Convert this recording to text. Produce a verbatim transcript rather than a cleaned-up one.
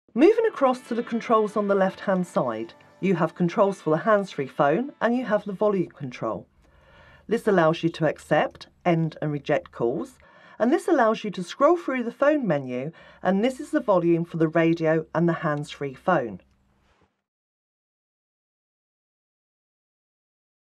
Moving across to the controls on the left hand side, you have controls for the hands-free phone and you have the volume control. This allows you to accept, end and reject calls, and this allows you to scroll through the phone menu, and this is the volume for the radio and the hands-free phone.